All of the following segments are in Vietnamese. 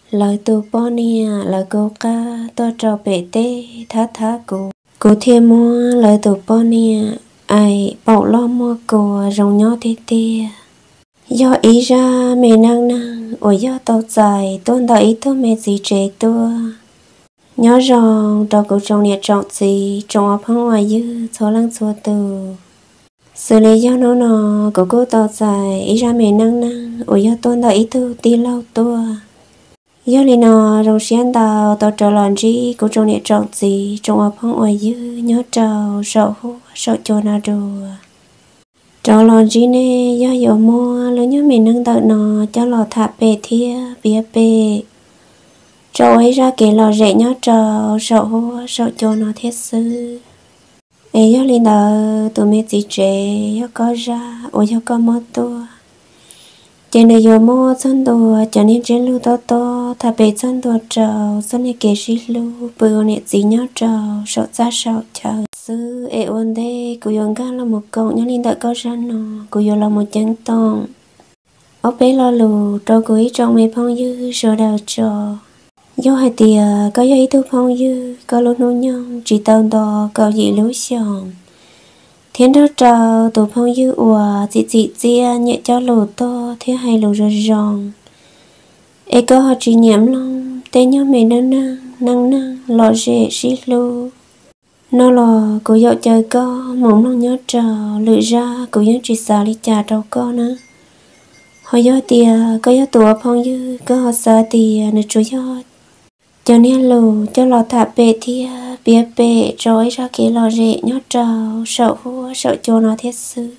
lời tu bò nia lời cô ca tôi trò bể tê thá cô thiên mua lời tu bò nia ai bảo lo mua cô rong nhỏ tê tê do ý ra mẹ năng ở do tàu dài tôn đạo ý tôi mẹ gì trẻ tua nhớ rằng đầu cô trong nhiệt trọng gì trong ấp phong ngoài dư số lăng số từ xử lý do nó của cô tàu dài ý ra mẹ năng ở do tôn đạo ý tôi đi lâu tua do lý nó rong xiên tàu trở lòn gì cô trong nhiệt trọng gì trong ấp phong ngoài dư nhớ trào sợ hú sợ cho nó đùa trò lòn gì nè do dầu mua lớn nhớ mình nâng đợi nó cho lò thả bề thia bia bề trò ấy ra kể lò rễ nhớ trò sợ hú sợ cho nó thiết sư ấy do lý đó tụi mẹ gì trẻ do có ra ôi do có mất tua trên này dầu mua chân đồ cho nên trên lưu to thả bề chân đồ trò chân này kể xí lưu bữa nè gì nhớ trò sợ ra sợ chờ sư ê ôn đê cô dùng gan là một cậu nhớ linh đợi có ra nó cô dùng là một chân tông ốc bé lo lù trò cô ý trong mê phong dư sợ đào trò do hai tìa có do ý tu phong dư có lúc nô nhông chỉ tàu đò cậu dị lối xòn thiên đó trò tù phong dư ủa dị chia nhẹ cho lù to thế hay lù rờ ròn ê có họ chỉ nhảm lòng tê nhớ mê năng lọ rễ xí lù nó là cô dạo chơi co mong nó nhớ trò lựa ra cô nhớ chỉ xả đi trà trâu co nữa họ do tìa có do tùa phong dư có họ xả tìa nữa chú do cho nên lù cho lò thả bề thia bia bề rồi ra kia lò rễ nhớ trò sợ hua sợ cho nó thiết sư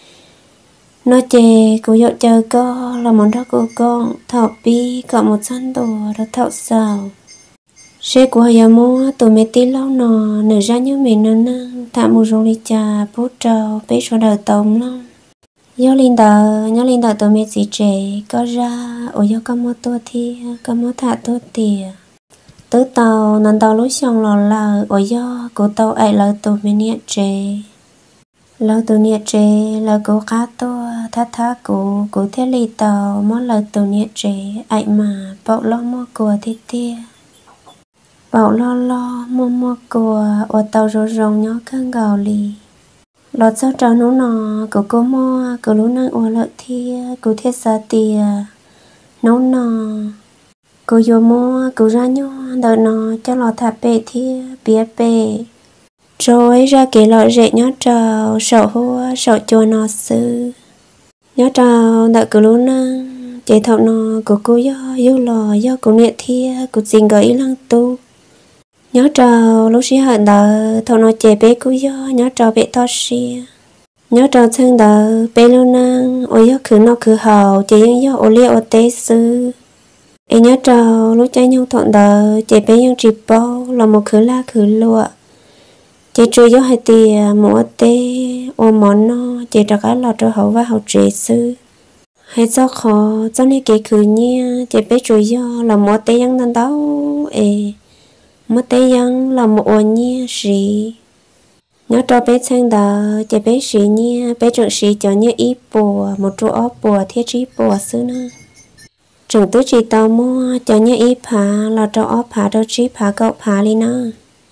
nó chè cô dạo chơi co là món đó cô con thảo bi có một sân đồ đó thảo xào xe của nhà mua tụi mẹ tí lâu nọ nửa ra nhớ mình nó năng thả một rong ly trà bút trầu bé cho đời tống lắm nhớ linh đờ tụi mẹ gì trẻ có ra ở do có mua tua thi có mua thả tua tìa tứ tàu nằm tàu lối xong lò lờ ở do của tàu ấy là tụi mẹ nhiệt trẻ là tụi nhiệt trẻ là cô cá tua thá của thế lì tàu món là tụi nhiệt trẻ ấy mà bảo lo mua của thế tia bảo lo mua của ở tàu rong nhỏ căng gạo lì lọt sau trào nấu nọ của cô mua của lú năng ở lợi thia của thiết xa tìa nấu nọ của vô mua của ra nhô đợi nọ cho lọt thả bề thia bia bề rồi ra kể lọ rễ nhó trào sợ hua sợ chua nọ sư nhó trào đợi của lú năng chế thọ nọ của cô do lò do của nghệ thia của xin gửi lăng tu nhớ trò lúc xí hận đờ thầu nó chè bé cú do nhớ trò bé to xia nhớ trò sang đờ bé lâu năng ôi do khử nó khử hào chè dân do ô lia ô tế sư ấy nhớ trò lúc trái nhau thuận đờ chè bé dân trì bao là một khử la khử lụa chè chui do hai tìa một tế ô món nó chè trò cái lọt trò hậu và hậu trì sư hay do khó cho nên cái khử nhia chè bé chui do là một tế dân tân đấu ê mất tế dân là một ô nhia sĩ nhớ cho bé sang đờ cho bé sĩ nhia bé trưởng sĩ cho nhia ít bùa một chỗ ốp bùa thiết trí bùa xứ nữa trưởng tứ chỉ tàu mua cho nhia ít phá là cho ốp phá đâu trí phá cậu phá đi nữa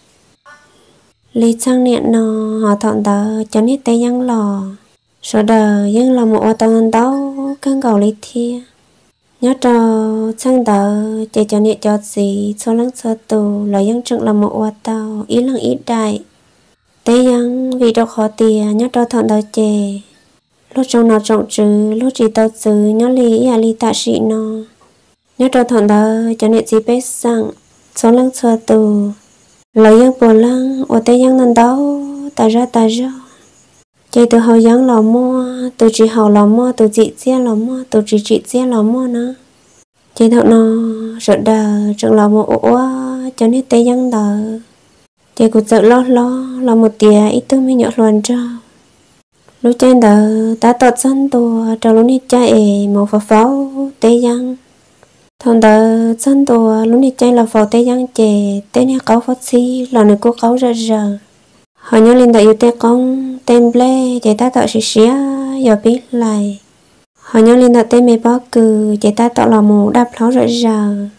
lý sang niệm nó họ thọn đờ cho nhia tế dân lò số đờ dân là một ô tàu đâu căng cầu lý thia nhớ trò sang đờ chạy cho nhẹ cho gì số lăng sơ tù là dân trực là một ô tàu ý lăng ít đại tế dân vì đâu khó tìa nhớ trò thọn đờ chè lúc trong nó trọng trừ lúc chỉ tàu trừ nhớ lý tạ sĩ nó nhớ trò thọn đờ cho nhẹ gì bế sang số lăng sơ tù là dân bồ lăng ô tế dân nâng đâu ta ra chạy từ hậu dân lò mua từ chỉ hậu lò mua từ chị chia lò mua từ chị chia lò mua nữa chạy thọ nó sợ đờ trận lò một ổ cho nên tê dân đờ chạy cũng sợ lo là một tia ít tôi mới nhọ loạn trao lúc trên đờ ta tọt sân tua trao lúc nít chạy một pháo tê dân thằng đờ sân tua lúc nít chạy là pháo tê dân chè tê nè cáu phát xí là nơi cô cáu ra giờ họ nhớ lên tại yêu tê công tên ble chạy ta tạo xía giờ biết lại họ nhớ lên tại tên mê bó cừ chạy ta tạo là một đáp pháo rỡ giờ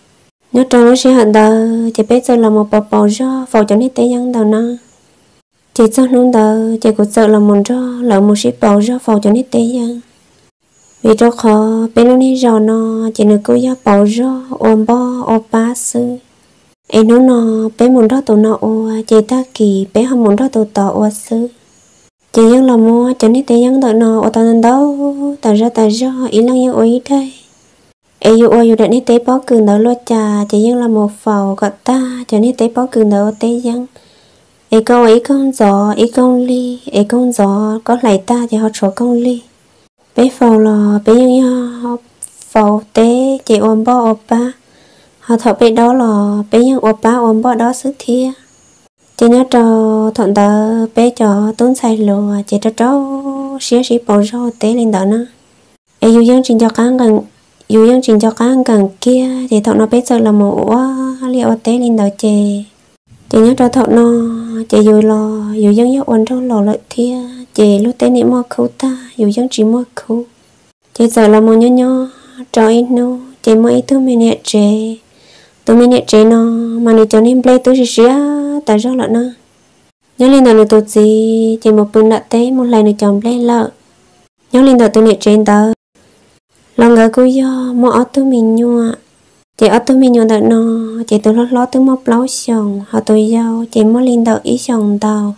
nhớ trong lúc sẽ hận đờ chỉ biết giờ là một bầu do phẫu cho nít tế dân đầu na chỉ cho nung đờ chỉ cũng sợ là một do là một ship bầu do phẫu cho nít tế dân vì cho khó bên lúc này giờ nó chỉ được cô giáo bầu do ôm bo ôm ba sư em nó bên muốn đó tụi nó ô chỉ ta kỳ bên không muốn đó tụi tỏ ô sư chỉ dân là mua cho nít tế dân tụi nó ô tao nên đâu tại ra ý lăng yêu ý đây ai yêu yêu để nít tế bó cường đó lo trà chỉ dân là một phẩu gọi ta cho nít tế bó cường đó tế dân ai câu ấy con gió ấy con ly ấy con gió có lại ta thì họ chỗ con ly bé phẩu là bé dân phẩu tế chỉ ôm bó ôm ba họ thọ bé đó là bé dân ôm ba ôm bó đó sức thia chỉ nhớ cho thuận tờ bé cho tốn sai lùa chỉ cho cháu xía xí bỏ rau tế lên đó nữa ai yêu dân trình cho cán gần dù dân trình cho cán gần kia thì thọ nó bé sợ là một liệu tế lên đó chè chỉ nhớ cho thọ nó chè dù lo dù dân nhớ ổn trong lò lợi thia chè lúc tế niệm mua khâu ta dù dân chỉ mua khâu chè sợ là một nhỏ cho ít nó chè mua ít thứ mình nhẹ chè tụi mình nhẹ chè nó mà nó cho nên play tôi xía tại sao lại nó nhớ lên đầu tụt gì chè một bữa nãy tế một lần nó chồng play lợ nhớ lên đầu tôi nhẹ chè tờ lòng gà cô do mua ở tôi mình nhua chị ở tôi mình nhua đợt nó chị tôi lót tôi mua plau sòng họ tôi giao chị mua lên đợt ý sòng tàu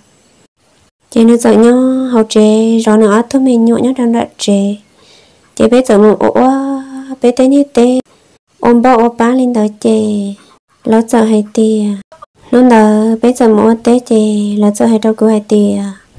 chị nó sợ nhau họ trẻ rồi nữa ở tôi mình nhua nhớ đang đợt trẻ chị bé sợ một ổ bé tới như tê ôm bao ôm bá lên đợt chị lo sợ hay tìa luôn đợt bé sợ một tê chị lo sợ hay đâu cứ hay tìa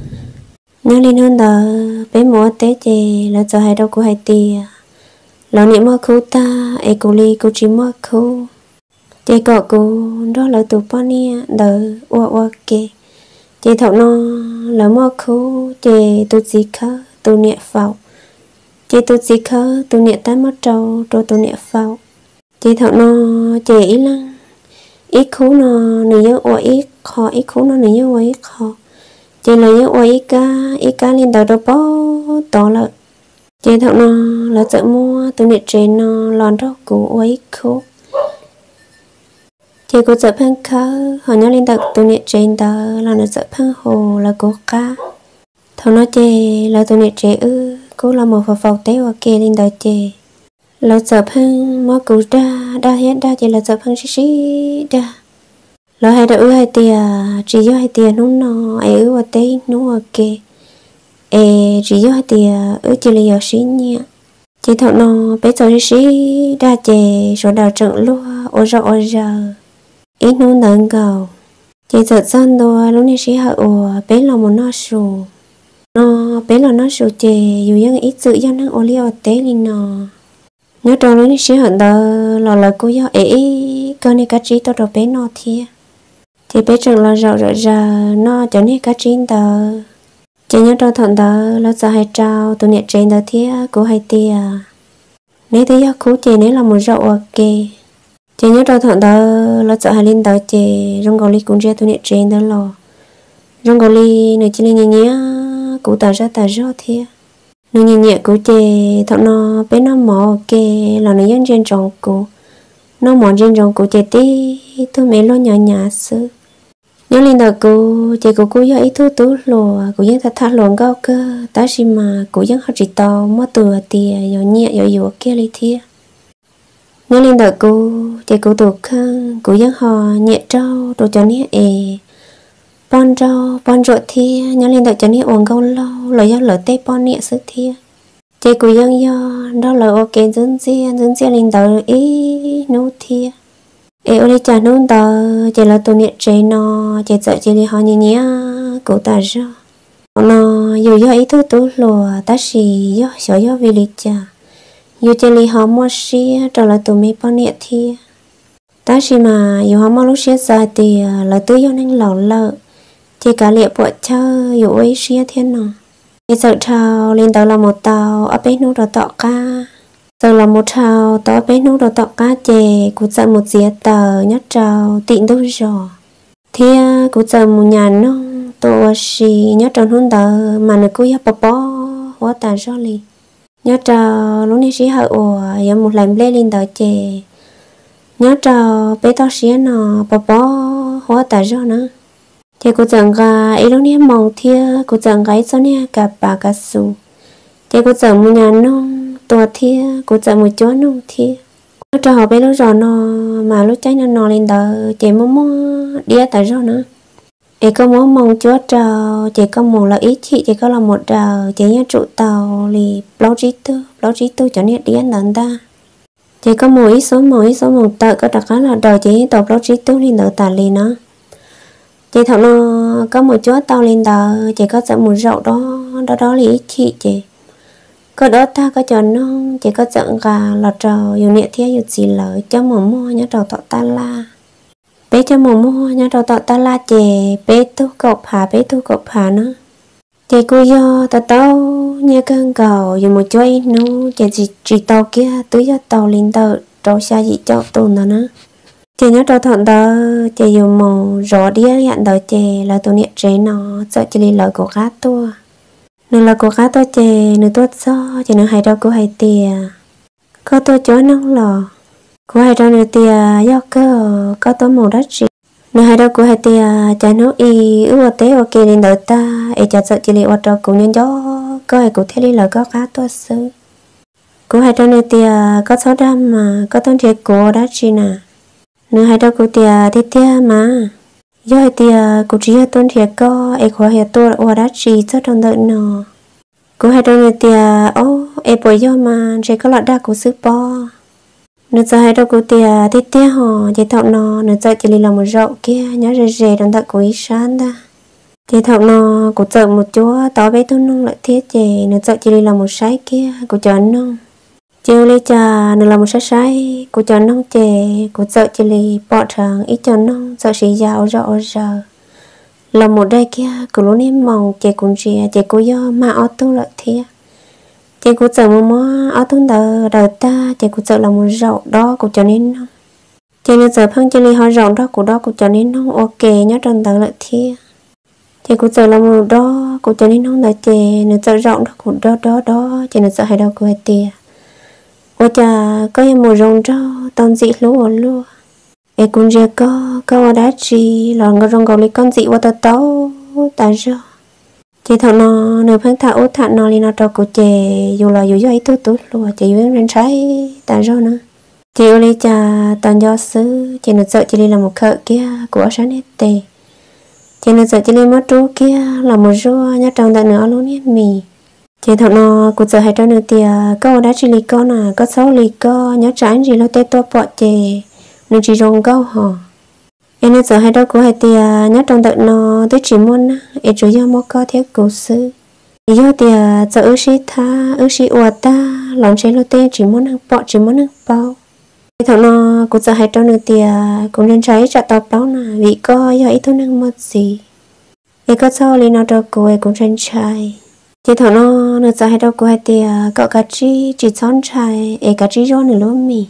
nhớ lên hơn đợt bé một tê chị lo sợ hay đâu cứ hay tìa lão niệm mơ khu ta ai cô ly cô chỉ mơ khu chị cọ cô đó là tụ bao nia đờ ua kê chị thọ nó là mơ khu chị tụ gì khơ tụ niệm phao chị tụ gì khơ tụ niệm tám mất trâu rồi tụ niệm phao chị thọ nó chị ý lăng ít khu nó người nhớ ua ít khó ít khu nó người nhớ ua ít khó chị là nhớ ua ít cá lên đầu đâu bó to lợi chị thọ nó là sợ mua từ nhiệt trên nó lòn rau củ ấy khô chị có sợ phăng khơ họ nhớ lên đặc từ nhiệt trên đó là nó sợ phăng hồ là cô cá thọ nó chị là từ nhiệt trên cô là một phao tế hoặc kia lên đó chị là sợ phăng mua củ đa hết đa chị là sợ phăng xí đa là hai đứa hai tia chỉ do hai tia nó ai ở tế nó kia chỉ do hai tia chỉ là do xí nhẹ chị thọ nó bé cho xí đa chè rồi đào trận lúa ôi giờ ít nôn đợn cầu chị sợ san đua lúc này xí hạ bé là một nó sù nó bé là nó sù chè dù dân ít sự dân năng ô liu tế lên nó nhớ trong lúc này xí hận đờ là cô giáo con này cá trí tôi đồ bé nó thia chị bé trận là rợ nó cho nên cá trí tờ chị nhớ trong thận tờ là sợ hai trao tụi nhẹ trên tờ thia của hai tia nếu thấy khú chị nếu là một rậu ok chị nhớ trong thận tờ là sợ hai lên tờ chị rong gò ly cũng ra tụi nhẹ trên tờ lò rong gò ly này chỉ lên nhẹ cụ tờ ra thia nó nhẹ của chị thận nó bé nó mỏ ok là nó dân trên tròn cụ nó mỏ trên tròn cụ chị tí tôi mấy lo nhỏ xứ nhớ lên đầu chị của cô do ý thứ tú lùa cô dân thật luồng cao cơ ta chỉ mà cô dân họ chỉ tao mất từ tìa rồi nhẹ rồi kia lấy thia nhớ lên đầu chị của tụ khăn cô dân họ nhẹ trâu đồ cho nhẹ bon trâu bon rượu thia nhớ lên đầu cho nhẹ uống câu lâu lời do lỡ tê bon nhẹ sức thia chị của dân do đó là ok dân xe lên đầu ý nô thia ở đây chả nôn tờ chỉ là tụi nhiệt chế nó chỉ sợ chỉ đi họ nhẹ cổ ta ra nó dù do ý thứ tú lùa ta chỉ do vì lý cha dù chỉ lý họ mua xí rồi là tụi mình bao nhiêu thì ta chỉ mà dù họ mua lúc xí dài thì là tự do nên lợ chỉ cả liệp bộ chơi dù ấy xí thiên nào chỉ sợ trào lên tàu là một tàu ở bênนู้นtọ ca giờ là một trào tao bé nấu đồ tọt cá chè cũng sợ một dĩa tờ nhất trào tịnh đâu rồi thia cũng sợ một nhà nông tổ xì nhất trào hôn tờ mà nó cứ yappa bó hóa tàn do li nhất trào lúc này xí hậu giờ một lần lên tờ chè nhớ trâu bé tao xía nó bò hóa tại do nữa thì cô chẳng gà ấy lúc nè mong thia cô chẳng gái cho nè cả bà cả su thì cô chẳng một nhà nông tua thia cô chẳng một chỗ nông thia nó cho họ bé lúc rồi nó mà lúc cháy nó lên đời chị mua đĩa tại do nữa chị có muốn mong chúa trào chị có một là ý chị có là một trào chị nhớ trụ tàu thì báo chí tư cho nên đĩa lần ta chị có một ít số một tờ có đặc là đời chị tàu báo chí tư lên đời tà lì nó chị thằng nó có một chỗ tàu lên đời chị có dẫn một rậu đó là ý chị có đó ta có cho nó chị có dẫn gà là trào dù nhẹ thiết dù gì lợi cho mua nhớ trào tọ ta la bé cho mua nhớ trào tọ ta la chị bé tu cột hà nó chị cô do ta tao nhớ cơn cầu dù một chỗ nó chị chỉ tàu kia túi cho tàu lên tàu trâu xa gì cho tồn đó nữa chị nhớ trâu thọn đó chị dùng màu rõ đĩa nhận đời chị là tụi nhẹ chế nó sợ chị lời của gác tua nên là của gác tua chị nên tốt do chị nên hay đâu cô hay tìa có tôi chối nông lò cô hay đâu nữa tìa do cơ có tôi màu đất chị nên hay đâu cô hay tìa chả nó y ưu tế ok lên đời ta ấy chả sợ chị lời ở trâu cũng nhân gió có ai cũng thế đi lời có gác tua sư cô hay đâu nữa tìa có số đam mà có tôn thiệt của đất chị nè nếu hai đứa cô tia mà do hai tia cô chỉ là tuân thiệt co ai khỏi hiện tôi ở đó chỉ cho trong đợi nó cô hai đứa tia ai bồi do mà chỉ có lọt đa của sư po nếu cho hai đứa cô tia họ chỉ thọ nó nếu cho chỉ là một rậu kia nhớ rề trong đợi của ý sáng ta chỉ thọ nó cô chợ một chỗ tao bé tôi nông lại thiết chè nếu cho chỉ là một sái kia cô chợ nông chiều lấy trà nó là một sai của cho nông chè của sợ chỉ lì bỏ trắng ít cho nông sợ sĩ giàu rõ giờ là một đây kia của lũ nêm mỏng chè cũng chè của do mà ở tu lợi thiệt chè của sợ mua ở tu đời ta chè của sợ là một rậu đó của cho nên nông chè nên sợ phăng chỉ lì họ rậu đó của cho nên nông ok nhớ trong đời lợi thiệt chè của sợ là một đó của cho nên nông đời chè nên sợ rậu đó của đó chè nên sợ hay đâu của hay tiệt ôi cha có em mùa rồng rau tao dị lúa em cũng chưa có đã chi là người rồng gầu lấy con dị qua tao ta cho chị thằng nó nửa phăng thả út thả nó lên nó trâu của chị dù là dù ấy tốt luôn chị yêu em trái ta cho nữa chị yêu lấy cha toàn do sư chị nó sợ chị đi làm một khợ kia của sáng hết tề chị nó sợ chị đi mất trú kia là một rùa nhá trong tại nữa luôn hết mì chị thằng nó cũng sợ hay cho nữa thì câu đã chỉ lý con à có 6 lý co nhớ trái gì lo tê to bọ chè nên chỉ rong câu hò em nên sợ hay đâu cũng hay thì nhớ trong đợt nó tới chỉ muốn em chủ yếu mua có thiết cổ sư do thì sợ ước sĩ ủa ta lòng chế lo tê chỉ muốn ăn bao chị thằng nó cũng sợ hay cho nữa thì cũng nên trái chặt tao bao nè vì có do ít thôi năng mất gì em có 6 lý nó cho cô em cũng nên trái chị thằng nó sợ hay đâu cô hay thì cậu cá chi chỉ son trái cá chi rô nửa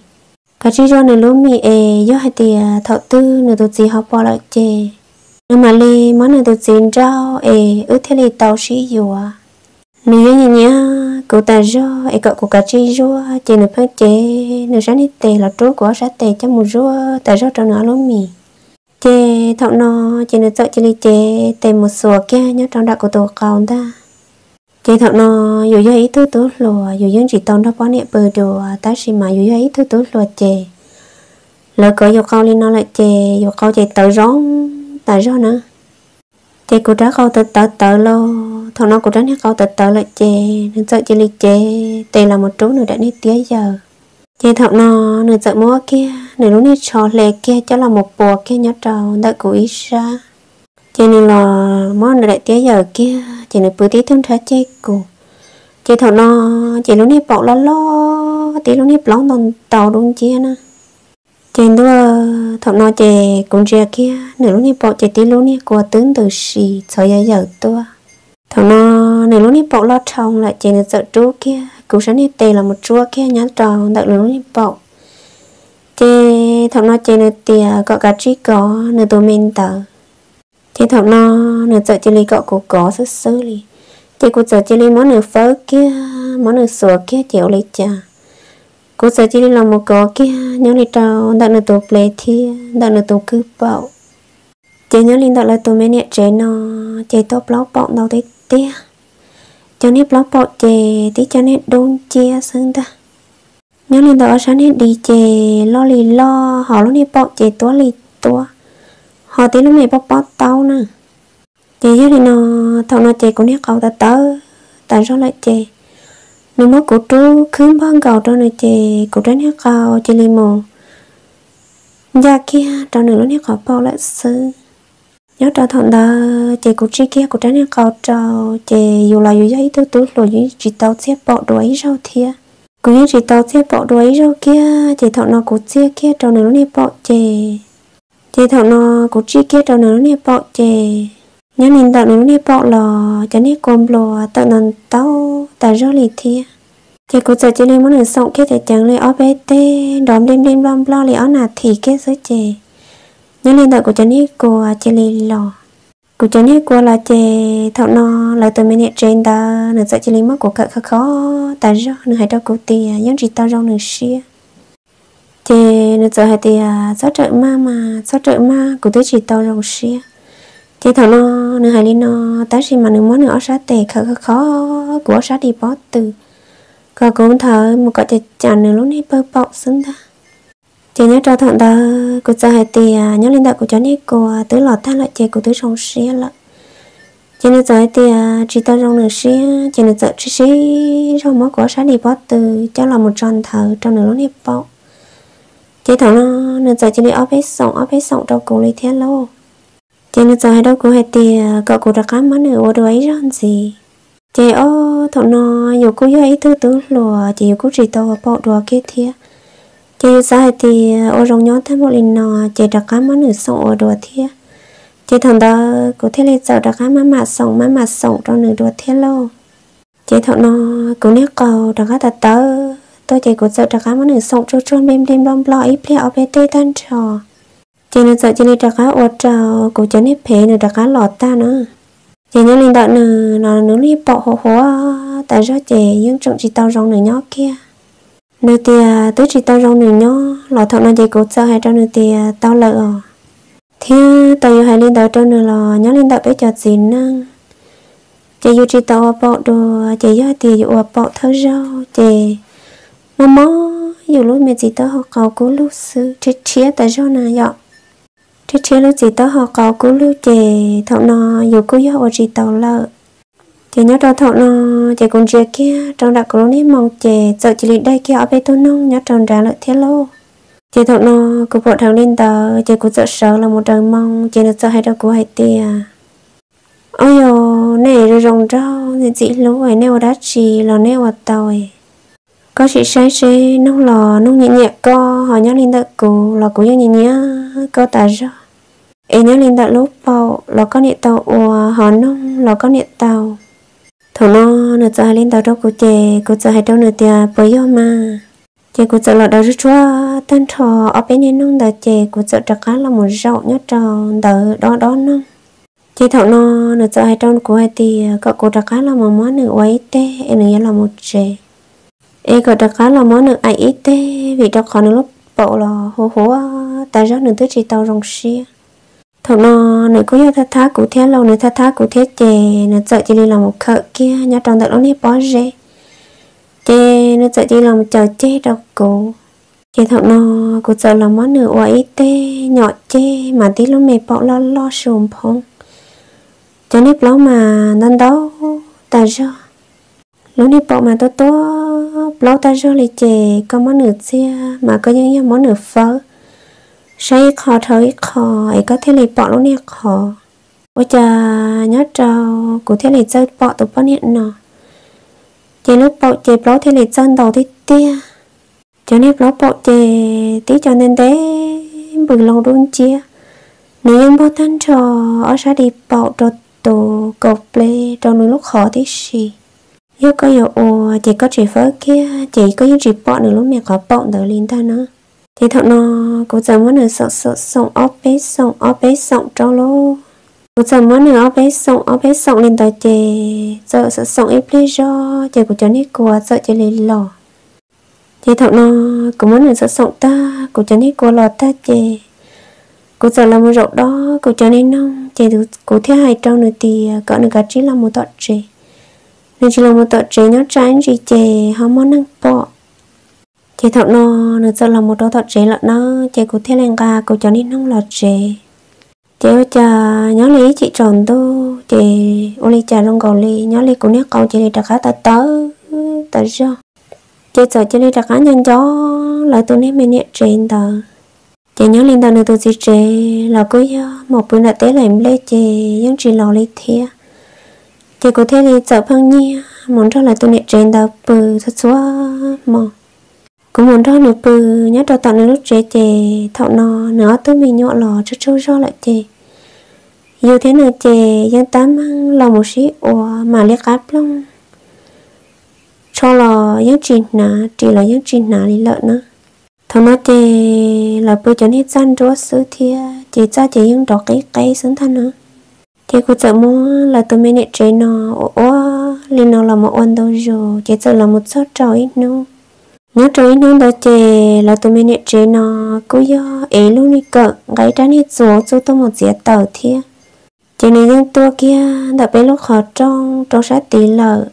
lúa mì do hay thì thọ tư nửa tụt gì học bỏ lại chè nhưng mà li món nửa tụt gì rau ước thế li tàu xí dùa nửa nhá cậu ta rô cậu cá chi rô chè nửa phơi chè nửa sáng đi tè là trú của sát tè cho một rô ta rô trong nửa lúa mì chè thọ nó chè nửa sợ chè li chè tè một sủa kia nhớ trong đặc của tổ cầu ta chị thật nó dù do ý thứ tốt lùa dù dân chỉ tông đó bó nẹ bờ đồ ta chỉ mà dù do ý thứ tốt lùa chè lời có dù câu lên nó lại chè dù câu chè tự rón tại do nữa chè của trái câu tự lâu thằng nó của trái hết câu tự lại chè nên sợ chị li chè tè là một trú nữa đã đi tía giờ chè thật nó nửa sợ múa kia nửa lúc nít trò lệ kia cho là một bùa kia nhớ trầu đợi của ý ra cho nên là món đại tía giờ kia chỉ là bữa tí thêm thả chết cô chỉ thằng nó chỉ lúc nếp bọc lo tí lúc nếp lóng tàu tàu đúng chia nè trên đó thằng nó chỉ cũng chia kia nửa lúc nếp bọc chỉ tí lúc nếp qua tướng từ xì sợ giờ tua thằng nó nửa lúc nếp bọc lo trồng lại chỉ là sợ trú kia cũng sáng nếp tê là một chúa kia nhá tròn đợi lúc nếp bọc chỉ thằng nó chỉ là tìa có cả trí có nửa tụi mình tờ chị thằng nó nửa sợ chị li cọ cổ có sứ li chị cũng sợ chị li món nửa phớ kia món nửa sủa kia chịu lấy trà cô sợ chỉ là một có kia nhớ đi trâu đợt nữa tụ plei thia đợt nữa tụ cứ bảo chị nhớ linh đợt là tụ mấy nè trẻ nó chị top lóc bọng đâu đấy tia cho nên lóc bọng chị tí cho nên đôn chia xương ta nhớ linh đợt sáng nay đi chị lo lì lo họ lúc này bọng chị tua lì tua họ tí lúc này bọc bót tao nè chị nhớ đi nó thằng nó chị cũng nét cầu ta tớ tại sao lại chị nếu mà cô chú khứ bao cầu cho nơi chị cô tránh hết cầu chị lên mồ ra kia cho nửa lúc nét cầu bao lại sư nhớ cho thằng đó chị cô chi kia cô tránh hết cầu cho chị dù là dù giấy tôi rồi dù chỉ tao xếp bỏ đuổi rau thia cô như chỉ tao xếp bỏ đuổi rau kia chị thằng nó cô chia kia cho nửa lúc nét bỏ chị thằng nó cô chi kia cho nửa lúc nét bỏ chị nhớ nhìn tao nửa lúc nét bỏ lò cho nét cơm lò tao nằm tao tại rau lì thia chị cô sợ chị lên muốn được sống kia thì chẳng lấy ốp tê đóm đêm bom lo lấy áo nạt thì kia dưới chị nhớ lên đợi của chị ní cô chị lên lò của chị ní cô là chị thọ nó lại từ bên trên ta nửa sợ chị lên mất của cỡ khó tại do nửa hai đâu cô tì nhưng chỉ tao rong nửa xia chị nửa sợ hai tì sao trợ ma của tôi chỉ tao rong xia chị thọ nó nửa hai lên nó ta chỉ mà nửa món nửa áo sát tè khó của áo sát đi bó từ có cũng thở một cái chả nửa lúc này bơ bọc xứng ta chị nhớ cho thằng ta cô cha hai tì nhớ lên đạo của cháu này cô tứ lọt than lại chị của tứ trong xía lại chị nhớ cho hai tì chỉ tao trong nửa xía chị nhớ cho chị xí trong món của sáng đi bó từ cho là một tròn thở trong nửa lúc này bọc chị thằng nó nửa giờ chị đi ốp hết sống trong cổ lấy thiên lô chị nhớ cho hai đâu của hai tì cậu của đặc cám món nửa ô đồ ấy rón gì chị ô thằng nó nhiều cô ấy thứ tứ lùa chị cô chỉ tao bỏ đùa kia thia chị sai thì ô rong nhón thêm một lần nọ chị đặt cá món nửa sống ở đùa thia chị thằng đó có thể lên giờ đặt cá má mà sống trong nửa đùa thia lô chị thằng nó cũng nét cầu đặt cá tạt tớ tôi chị có giờ đặt cá món nửa sống cho trôn đêm bom lo ít ple ở bên tây tan trò chị nên giờ chị đi đặt cá ở trò của chị nếp phê nửa đặt cá lọt ta nữa chị nhớ lên đợt nửa nó nửa đi bỏ hồ tại sao chị nhưng trọng chị tao rong nửa nhó kia nửa tia tới chị tao rong nửa nhó lọ thọ nó chị cố sao hay cho nửa tia tao lợ thì tao hay lên đợt cho nửa lò nhớ lên đợt để cho gì năng chị yêu chị tao bỏ đồ chị yêu tia yêu bỏ thơ rau chị mò yêu lúc mẹ chị tao học cầu cố lúc xưa chết chia tại sao nè vậy chị lúc chị tao họ có cú lưu chị thọ nó dù cô yêu ở chị tao lợ chị nhớ cho thọ nó chị cũng chưa kia trong đặc cố ní mong chị sợ chị lên đây kia ở bên tôi nông nhớ tròn ra lợi thế lô chị thọ nó cứ bộ thằng lên tờ chị cũng sợ là một đời mong chị nó sợ hay đâu của hai tia ôi dồi này rồi rồng rau thì chị lú ấy neo đá chị là neo ở tàu có chị say nông lò nông nhẹ co họ nhớ lên tờ cụ là cụ nhẹ có tài ra em nhớ lên tờ lúc bao là có điện tàu họ nông là có điện tàu thằng nó nửa giờ lên tàu đâu của chị của giờ hay đâu nửa tiền bơi vô mà chị của giờ là đầu rất chua tên trò ở bên nông đợt chị của giờ đặc cá là một rau nhớ trò đợt đó nông chị thằng nó nửa giờ hay đâu của hai thì cậu của đặc cá là một món nửa ấy tê em nửa là một chị em cậu đặc cá là món nửa ấy ít tê vì đặc khó nửa lúc bộ là hố tại sao nửa tới chị tàu rồng xia thằng nó nửa có yêu thắt cụ thế lâu nửa thắt cụ thế chè nửa sợ chị đi làm một khợ kia nhớ trong tận đó nếp bó rễ chè nửa sợ chị làm một chờ chè đâu cụ chè thằng nó cụ sợ làm món nửa ấy tê nhỏ chè mà tí lúc mẹ bỏ lo sùm phong cho nếp lâu mà nên đó tại sao lúc nếp bỏ mà tôi lâu tại sao lại chè có món nửa chia mà có những món nửa phở say khó thở khó ấy có thể lấy bỏ luôn nè khó ôi cha nhớ trâu của thế lấy chơi bỏ tụi bọn hiện nọ chế lúc bỏ chế bỏ thế lấy chân đầu thế tia cho nên bỏ bỏ chế tí cho nên thế bừng lâu đun chia nếu em bỏ thân trò ở xa đi bỏ trò tổ cột play trong lúc khó thế gì nếu có nhiều chỉ có chỉ phớ kia chỉ có những chỉ bỏ nữa lúc mẹ có bỏ đỡ lên ta nữa thì thằng nó cũng chẳng muốn được sợ sống ốp bế sống cho lô cũng chẳng muốn được ốp bế sống lên tới chè sợ sống ít lấy do chè của cháu này của sợ chè lên lò chị thọ nó cũng muốn được sống ta cô cho nên cô lọt ta chị cô sợ là một rậu đó cô cho nên nông chị cô thứ hai trong nữa thì cỡ nữa cả chỉ là một tọt chị nên chỉ là một tọt chị nhớ trái gì chị không muốn năng bỏ chị thọ nó nữa sợ là một tọt chị là nó chị cô thứ lên ca cô cho nên nông lọt chị ơi cha nhớ lý chị tròn tu chị ô lý cha trong cầu lý nhớ lý cô nét cầu chị đi đặt cá ta tới tại sao chị sợ chị đi đặt cá nhân chó lại tôi nét mình nhẹ trên tờ chị nhớ linh tờ nữa tôi chỉ chế là cứ một bữa đã tới lại lê chị nhưng chỉ lò lý thia chị có thể đi sợ phăng nhia muốn cho lại tôi nhẹ trên tờ bự thật xóa mò cũng muốn cho nữa bự nhớ cho tận lúc chế chị thọ nó nữa tôi mình nhọ lò cho trâu cho lại chị yêu thế nữa chị dân tám là một sĩ ủa mà liếc áp lông cho là những chuyện nà chỉ là những chuyện nà đi lợn nữa thằng nó chị là bữa cho nên gian chúa sư thia chị cha chị những đọc cái sướng thân nữa chị cũng sợ mua là tụi mình để chơi nó ủa linh nó là một ôn đâu rồi chị sợ là một số trò ít nữa nhớ trò ít nữa đó chị là tụi mình để chơi nó cứ do ấy luôn đi cỡ cái trái hết số tôi một dĩa tờ thia chị này những tua kia đã bé lúc khó trong sát tí lợ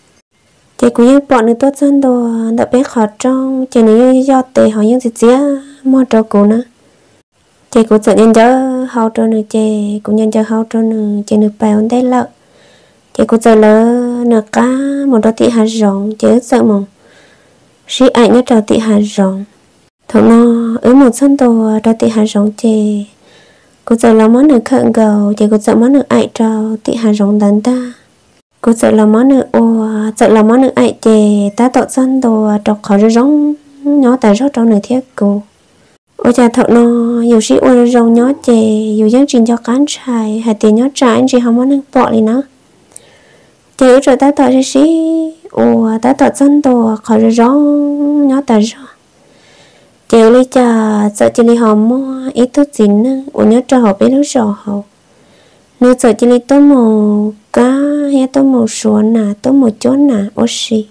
chị cũng như bọn người tốt dân đồ đã bé khó trong chị này do tệ họ những gì mua trò cô nữa chị cũng sợ nhân cho hậu trò nữa chị cũng nhân cho hậu trò nữa chị được bài ổn đấy lợ chị cũng sợ lỡ nửa cá một đôi tị hạt rộng chị sợ mong sĩ ảnh nhất trò tị hạt rộng thằng nó ở một dân đồ đôi tị hạt rộng chị cô sợ là món nữa khẩn gầu chị cô sợ món nữa ai trao tị hạt rộng đàn ta cô sợ là món nữa sợ là món nữa ai chị ta tạo dân đồ trọc khó rong nhỏ tại rất trong nửa thiết cô ôi cha thợ nó nhiều sĩ ôi rong nhỏ chị nhiều dân trình cho cán trai hay tiền nhỏ trai anh chị không muốn bỏ đi nữa chị ở chỗ ta tạo ra sĩ ta tạo dân đồ khó rong nhỏ tại rất chị lấy cha sợ chị lấy họ mua ít thuốc gì nữa nhớ cho họ biết lúc rõ họ nếu sợ chị lấy tôi màu cá hay tôi màu xuân nè tôi màu chốn nè ô xì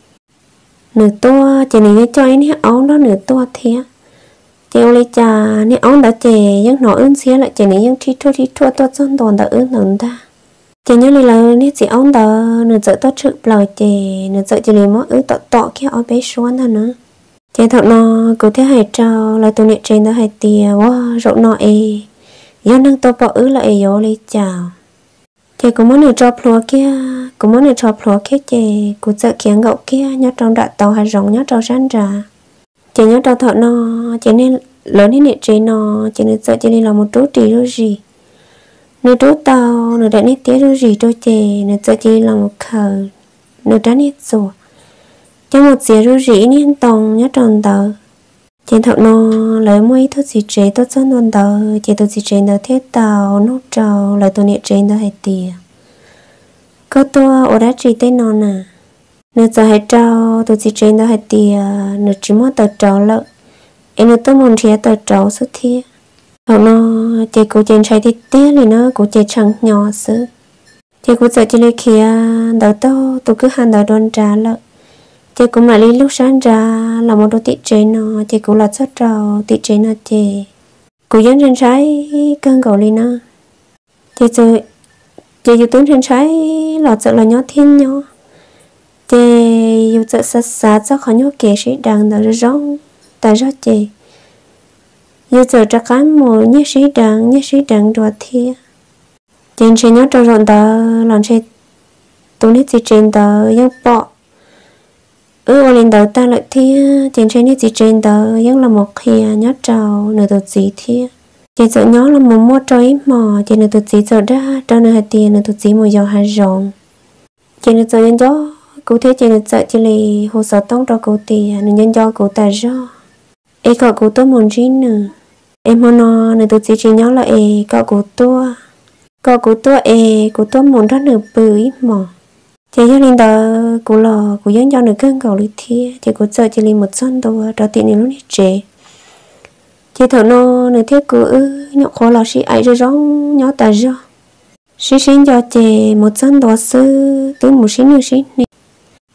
nửa to chị này cho anh hết áo đó nửa to thế chị lấy cha nếu áo đã chị những nọ ơn xía lại chị này những thi thua tôi chân toàn đã ơn lần ta chị nhớ là nếu chị áo đó nửa sợ tôi chịu lời chị nửa sợ chị lấy mỗi tọ kia áo bé xuân thôi nữa chị thọ nó cứ thế hay trao lại tôi niệm trên đó hay tiề wow rộng nọ do năng tôi bỏ lại vô lấy chào chị cũng muốn được cho plua kia cũng muốn được cho plua kia chị cũng sợ khiến gậu kia nhớ trong đại tàu hay rộng nhớ trong rắn ra chị nhớ trong thọ nó chị nên lớn đi niệm trên nó chị nên sợ chị nên là một trú trì rồi gì nửa trú tàu nửa đã nít tía rồi gì cho chị nửa sợ chị là một khờ nửa đã nít rồi cho một dĩa rau rỉ nên tòng nhớ tròn tờ trên thợ nó lấy mấy thứ gì chế tốt hơn luôn tờ chỉ tôi gì chế đó thiết tàu nút trầu lại tôi niệm trên đó hay tiề có tôi ở đó chỉ tên nó nè nửa giờ hay trầu tôi gì trên đó hay tiề nửa chỉ muốn tờ trầu lợ em nửa tôi muốn chia tờ trầu xuất thiết thợ nó chỉ cố trên trái thì tiếc thì nó cố chế chẳng nhỏ xứ chỉ cố sợ chỉ lấy kia đầu tôi cứ hành đầu đoan trà lợ chị cũng lại lúc sáng ra là một đôi tị chế nó chị cũng là rất trâu tị chế nó chị cũng dân trên trái cơn gầu lên nó chị dù tướng trên trái lọt sợ là nhỏ thiên nhỏ chị dù sợ sát sát cho khó nhỏ kể sĩ đằng đó rong tại rõ chị dù sợ cho cái mùa nhất sĩ đằng đùa thia trên chị nhỏ trâu rộn đó làm chị tôi nít chị trên đó dân bỏ ở lên đầu ta lại thia tiền trên như gì trên đầu giống là một khía nhớ trầu nửa tụt gì thia chị sợ nhớ là một mua trôi mò chị nửa tụt gì sợ ra trâu nửa hạt tiền nửa tụt gì một dầu hạt rồng chị nửa sợ nhân gió cụ thể chị nửa sợ chị lì hồ sơ tông cho cụ tiền nửa nhân gió cụ tài do ấy cậu cụ tôi muốn gì nữa em muốn nó nửa tụt gì chị nhớ là cậu cụ tôi cụ tôi muốn rất nửa bự ít mò chị cho nên đó cụ lò cụ dân cho được cơn cầu lý thia chị cụ sợ chị lên một son đồ đó tiện này lúc này trẻ chị thở nó nửa thiết cụ nhọ khó lò chị ấy rồi rong nhỏ ta do chị xin cho chị một son đồ sư tới một xin nữa xin này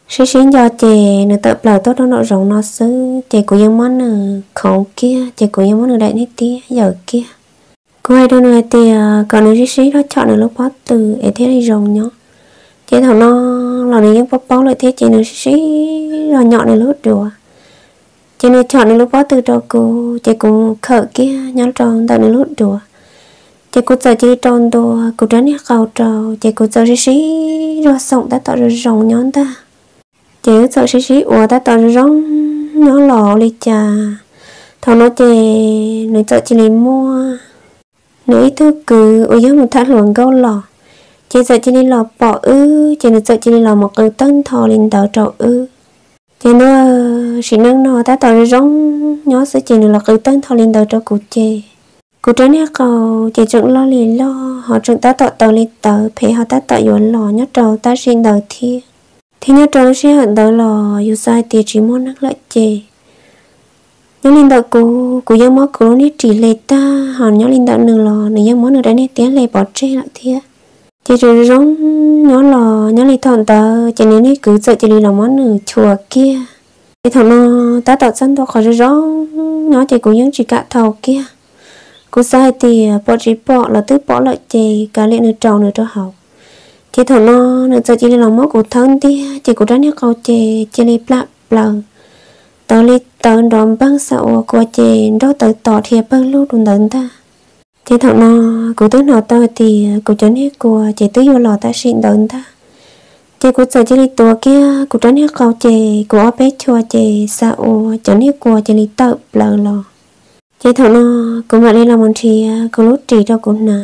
xí xí cho chị nữa tập lời tốt nó rộng nó xứ chị của những món nữa khẩu kia chị của những món nữa đại nít tía giờ kia cô ai đâu nữa thì còn nữa xí xí nó chọn được lúc bắt từ ấy thế đi rộng nhá chị thằng nó là những bóc lại thế chị nữa xí xí rồi nhọn này lúc được chị nữa chọn được lúc bắt từ cho cô chị cũng khởi kia nhớ tròn tại nữa lúc được chị cũng giờ chị tròn đồ cô tránh hết khẩu trầu chị cũng giờ xí xí rồi sống ta tạo ra rộng nhón ta chị sợ xí xí ủa ta tạo ra rong nó lò đi trà thằng nó chị nữa sợ chị đi mua nữa ý thức cứ ủa giống một tháng luận câu lò chị sợ chị đi lò bỏ chị nữa sợ chị đi lò một cái tân thò lên tạo trầu chị nữa chị nâng nó ta tạo ra rong nhó sợ chị nữa là cái tân thò lên tạo trầu của chị cô tránh hết cầu chị chẳng lo lì lo họ chẳng ta tạo lên tạo phải họ ta tạo yuan lò nhớ trầu ta xin đời thi thì nhớ trầu sẽ hận đời lò yêu sai thì chỉ muốn nắc lại chị nhớ linh đạo cô yêu mó cô nít chỉ lệ ta họ nhớ linh đạo nửa lò nửa yêu mó nửa đấy nít tiếng lệ bỏ chê lại thiệt chị rồi rong nhớ lò nhớ linh thọn ta chị nên cứ sợ chị đi làm món nửa chùa kia chị thằng nó ta tạo sân to khỏi rong nhớ chị cũng những chỉ cả thầu kia cô sai thì bỏ chỉ bỏ là tức bỏ lại chị cả lệ nửa trầu nửa cho học chị thằng nó nửa giờ chị đi làm món của thân thì chị cũng đánh câu chị đi plạ plờ tao đi tao đòn băng sạo của chị đó tự tỏ thiệp băng lúc đồn đần ta chị thằng nó cô tới nó tao thì cô tránh hết của chị tới vô lò ta xin đần ta chị cũng sợ chị đi tua kia cô tránh hết câu chị của bé chùa chị sạo tránh hết của chị đi tự plờ lò chị thằng nó cô mà đi làm một thì cô lúc trì cho cô nè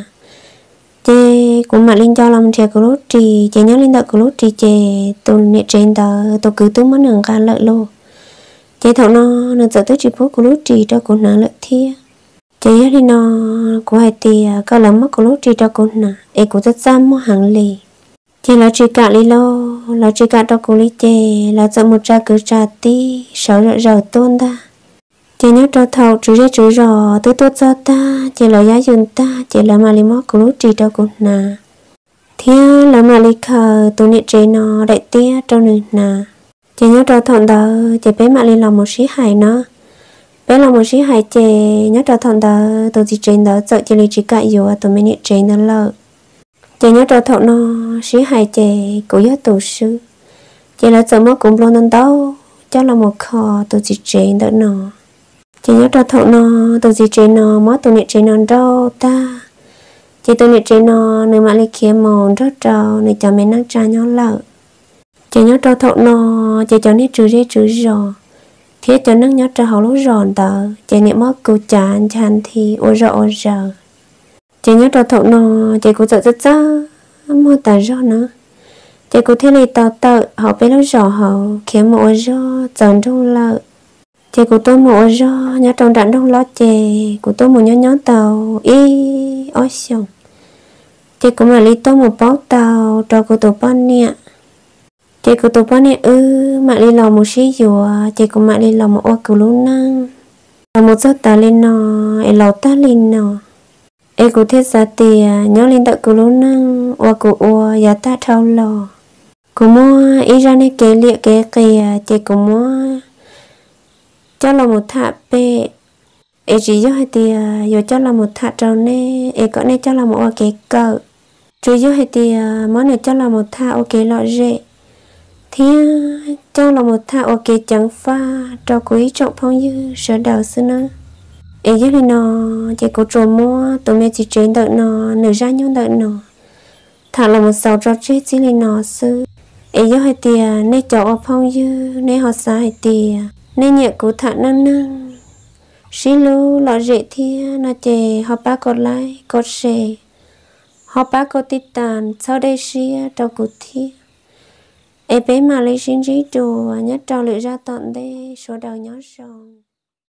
chị cũng mà lên cho làm thì cô lúc trì chị nhớ lên đợi cô lúc trì chị tôi nè trên tờ tôi cứ tôi muốn đường gan lợi luôn chị thằng nó sợ tới chị phố cô lúc trì cho cô nè lợi thia chị nhớ đi nó cô hay thì có lắm mất cô lúc trì cho cô nè em cũng rất xăm mua hàng lì chị là chị cả đi lo là chị cả cho cô lý chị là sợ một trà cứ trà tí sợ rợ tôn ta chị nhớ cho thầu chú ra chú rò tôi tốt cho ta chị là giá dùn ta chị là mà li mót của lúc trì cho cô nà thiên là mà li khờ tôi nị chế nó đại tia trong nị nà chị nhớ cho thằng đó chị bé mà li làm một xí hài nó bé làm một xí hài chị nhớ cho thằng đó tôi chỉ chế đó sợ chị li chỉ cãi dù tôi mới nị chế nó lợ chị nhớ cho thằng nó xí hài chị cũng nhớ tổ sư chị là sợ mất cũng lo nên đâu chắc là một kho tôi chỉ chế đỡ nó chị nhớ cho thằng nó tôi chỉ chế nó mất tôi nị chế nó đâu ta chị tôi nị chế nó nơi mà li kia mòn rất trâu nơi cho mình năng tra nhỏ lợ chị nhớ cho thằng nó chị cho nị trừ rò thiết cho năng nhớ cho họ lúc ròn tờ chị nị mất cô chán thì ôi giờ chị nhớ cho thằng nó chị cũng sợ rất mua tờ rò nữa chị cũng thấy li tờ họ bé lúc rò họ khiến một rò dần trong lợ chị của tôi một rò nhớ trong đạn đông lo chị của tôi một nhớ tàu y ôi xong chị cũng là li tôi một bó tàu cho của tôi bao nè chị của tôi bao nè mà li lòng một xí dùa chị cũng mà li lòng một ô cầu lú năng là một giấc ta lên nó em lẩu ta lên nó em cũng thiết giá tiền nhớ lên đợi cầu lú năng ô cầu ô giá ta thâu lò cũng mua ý ra này kế liệt kế kìa chị cũng mua cho là một thạ bê em chỉ cho hai tiền rồi cho là một thạ trâu nè em có này cho là một cái cờ chú cho hai tiền món này cho là một thạ ok lọ rễ thì cho là một thạ ok trắng pha cho quý trọng phong như sở đào xưa nữa em giúp nó chỉ có trộm mua tụi mẹ chỉ trên đợi nó nửa ra nhau đợi nó thà là một sầu cho chết chỉ lên nó xưa em giúp hai tiền nên cho phong như nên họ sai hai tiền nên nhẹ của thà năng xí lu lọ rễ thì nó chè họ ba còn lại còn xề họ ba có tít tàn sau đây xí trong cuộc thi em bé mà lấy xin trí chùa nhất trao lựa ra tận đây số đầu nhớ sòng